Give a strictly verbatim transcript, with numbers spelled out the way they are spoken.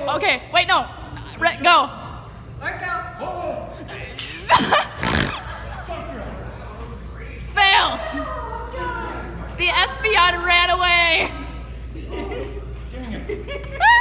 Okay, wait, no. Re go. Let go. Fail. The Espeon ran away.